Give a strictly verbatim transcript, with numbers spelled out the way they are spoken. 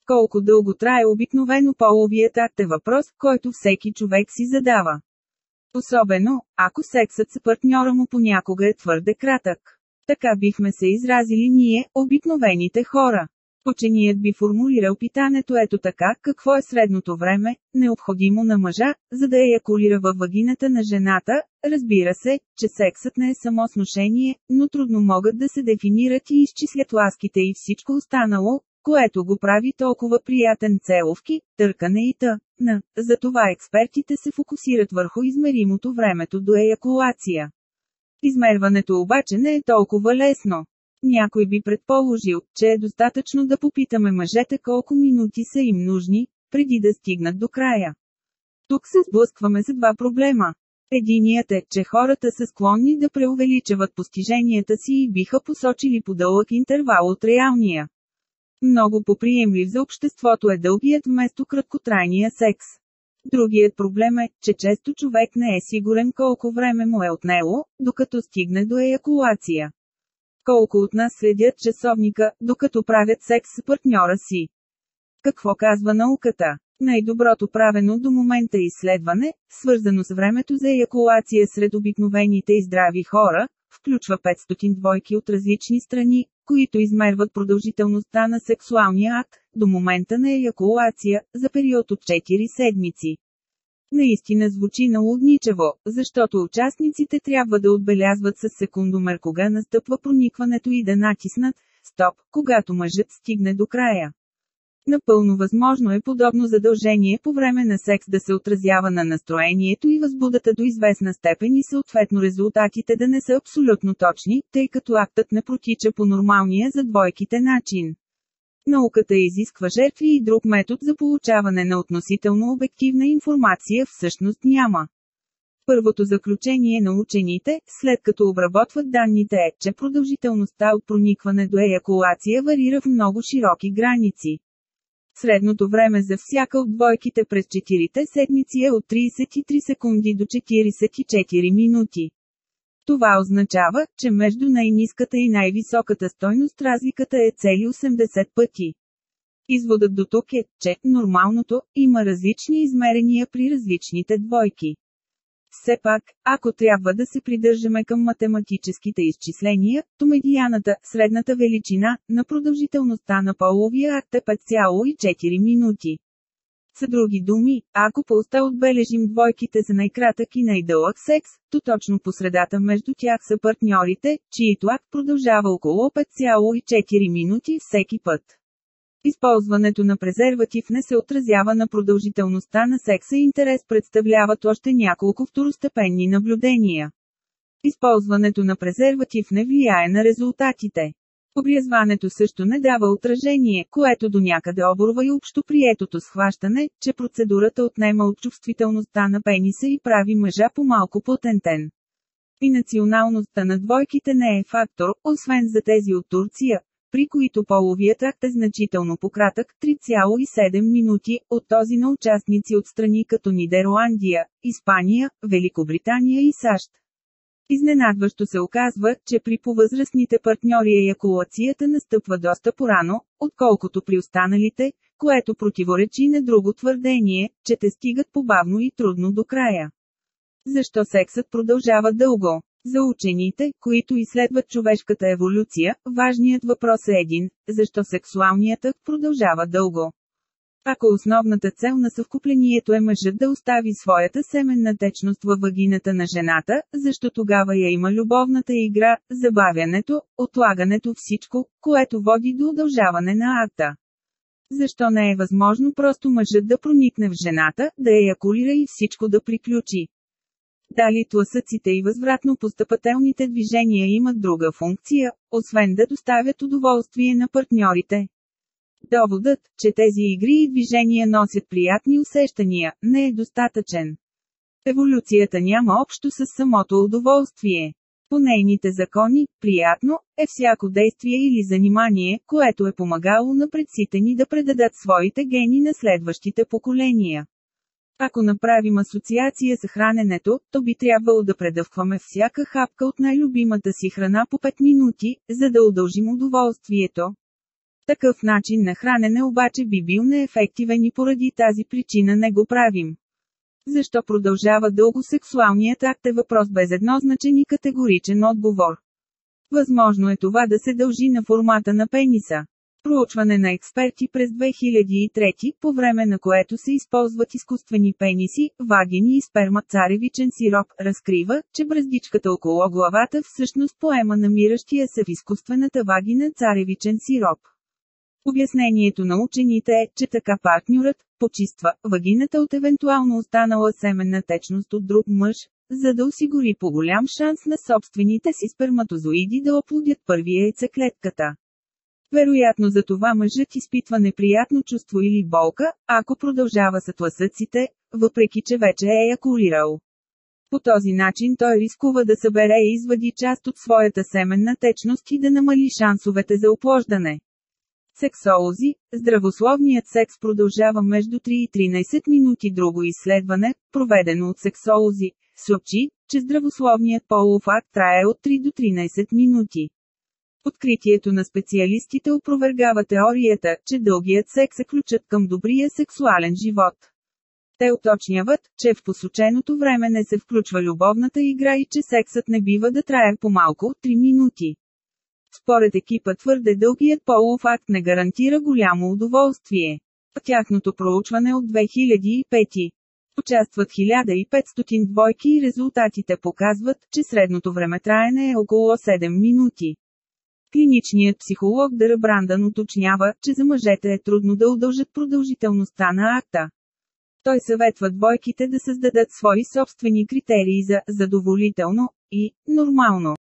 Колко дълго трае обикновено половият акт е въпрос, който всеки човек си задава. Особено, ако сексът с партньора му понякога е твърде кратък. Така бихме се изразили ние, обикновените хора. Ученият би формулирал питането ето така: какво е средното време, необходимо на мъжа, за да еякулира във вагината на жената? Разбира се, че сексът не е само сношение, но трудно могат да се дефинират и изчислят ласките и всичко останало, което го прави толкова приятен: целувки, търкане и т.н. Затова експертите се фокусират върху измеримото времето до еякулация. Измерването обаче не е толкова лесно. Някой би предположил, че е достатъчно да попитаме мъжете колко минути са им нужни, преди да стигнат до края. Тук се сблъскваме с два проблема. Единият е, че хората са склонни да преувеличават постиженията си и биха посочили по-дълъг интервал от реалния. Много поприемлив за обществото е дългият вместо краткотрайния секс. Другият проблем е, че често човек не е сигурен колко време му е отнело, докато стигне до еякулация. Колко от нас следят часовника, докато правят секс с партньора си? Какво казва науката? Най-доброто правено до момента изследване, свързано с времето за еякулация сред обикновените и здрави хора, включва петстотин двойки от различни страни, които измерват продължителността на сексуалния акт, до момента на еякулация, за период от четири седмици. Наистина звучи налудничево, защото участниците трябва да отбелязват със секундомер кога настъпва проникването и да натиснат «Стоп», когато мъжът стигне до края. Напълно възможно е подобно задължение по време на секс да се отразява на настроението и възбудата до известна степен и съответно резултатите да не са абсолютно точни, тъй като актът не протича по нормалния за двойките начин. Науката изисква жертви и друг метод за получаване на относително обективна информация всъщност няма. Първото заключение на учените, след като обработват данните е, че продължителността от проникване до еякулация варира в много широки граници. Средното време за всяка от двойките през четирите седмици е от тридесет и три секунди до четиридесет и четири минути. Това означава, че между най-ниската и най-високата стойност разликата е цели осемдесет пъти. Изводът до тук е, че нормалното има различни измерения при различните двойки. Все пак, ако трябва да се придържаме към математическите изчисления, то медианата, средната величина, на продължителността на половия акт е пет цяло и четири минути. С други думи, ако по уста отбележим двойките за най-кратък и най-дълъг секс, то точно по средата между тях са партньорите, чието акт продължава около пет цяло и четири минути всеки път. Използването на презерватив не се отразява на продължителността на секса. Интерес представляват още няколко второстепенни наблюдения. Използването на презерватив не влияе на резултатите. Обрязването също не дава отражение, което до някъде оборва и общоприетото схващане, че процедурата отнема от чувствителността на пениса и прави мъжа по-малко потентен. И националността на двойките не е фактор, освен за тези от Турция, при които половият акт е значително по-кратък – три цяло и седем минути, от този на участници от страни като Нидерландия, Испания, Великобритания и САЩ. Изненадващо се оказва, че при повъзрастните партньори еякулацията настъпва доста порано, отколкото при останалите, което противоречи на друго твърдение, че те стигат побавно и трудно до края. Защо сексът продължава дълго? За учените, които изследват човешката еволюция, важният въпрос е един – защо сексуалният акт продължава дълго? Ако основната цел на съвкуплението е мъжът да остави своята семенна течност във вагината на жената, защо тогава я има любовната игра, забавянето, отлагането, всичко, което води до удължаване на акта? Защо не е възможно просто мъжът да проникне в жената, да еякулира и всичко да приключи? Дали тласъците и възвратно постъпателните движения имат друга функция, освен да доставят удоволствие на партньорите? Доводът, че тези игри и движения носят приятни усещания, не е достатъчен. Еволюцията няма общо с самото удоволствие. По нейните закони, приятно е всяко действие или занимание, което е помагало на предците ни да предадат своите гени на следващите поколения. Ако направим асоциация с храненето, то би трябвало да предъвкваме всяка хапка от най-любимата си храна по пет минути, за да удължим удоволствието. Такъв начин на хранене обаче би бил неефективен и поради тази причина не го правим. Защо продължава дълго сексуалният акт е въпрос без еднозначен и категоричен отговор. Възможно е това да се дължи на формата на пениса. Проучване на експерти през две хиляди и трета, по време на което се използват изкуствени пениси, вагини и сперма царевичен сироп, разкрива, че бръздичката около главата всъщност поема намиращия се в изкуствената вагина царевичен сироп. Обяснението на учените е, че така партньорът почиства вагината от евентуално останала семенна течност от друг мъж, за да осигури по-голям шанс на собствените си сперматозоиди да оплодят първи яйцеклетката. Вероятно за това мъжът изпитва неприятно чувство или болка, ако продължава с тласъците, въпреки че вече е еякулирал. По този начин той рискува да събере и извади част от своята семенна течност и да намали шансовете за оплождане. Сексолози, здравословният секс продължава между три и тринайсет минути. Друго изследване, проведено от сексолози, съобщи, че здравословният полов акт трае от три до тринайсет минути. Откритието на специалистите опровергава теорията, че дългият секс е ключът към добрия сексуален живот. Те уточняват, че в посоченото време не се включва любовната игра и че сексът не бива да трае по-малко от три минути. Според екипа твърде дългият полов акт не гарантира голямо удоволствие. В тяхното проучване от две хиляди и пета участват хиляда и петстотин двойки и резултатите показват, че средното времетраене е около седем минути. Клиничният психолог Дър Брандан уточнява, че за мъжете е трудно да удължат продължителността на акта. Той съветва двойките да създадат свои собствени критерии за задоволително и нормално.